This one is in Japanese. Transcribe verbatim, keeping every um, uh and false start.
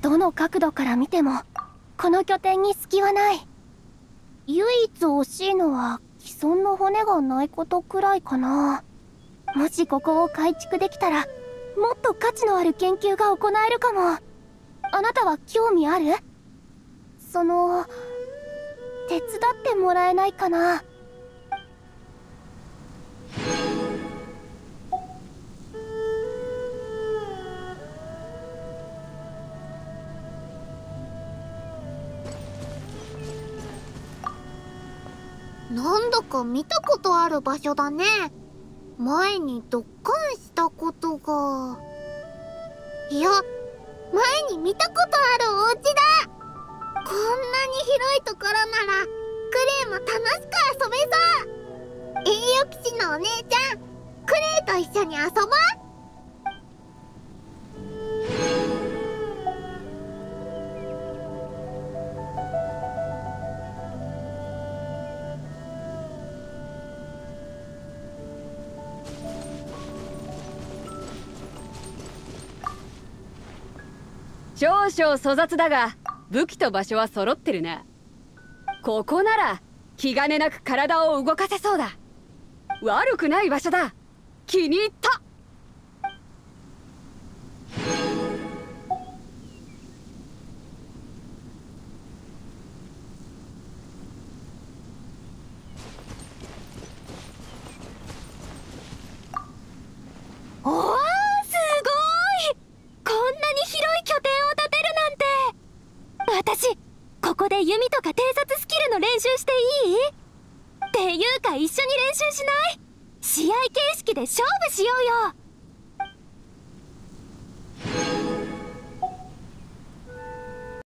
どの角度から見てもこの拠点に隙はない。唯一惜しいのは既存の骨がないことくらいかな。もしここを改築できたらもっと価値のある研究が行えるかも。あなたは興味ある？その手伝ってもらえないかな。 なんだか見たことある場所だね。前にドッカンしたことが。いや、前に見たことあるお家だ。こんなに広いところならクレイも楽しく遊べそう。栄養騎士のお姉ちゃん、クレイと一緒に遊ぼう。 少々粗雑だが武器と場所は揃ってるな。ここなら気兼ねなく体を動かせそうだ。悪くない場所だ。気に入った。 おー、すごい！こんなに広い拠点を建てるなんて。私ここで弓とか偵察スキルの練習していい？っていうか一緒に練習しない？試合形式で勝負しようよ。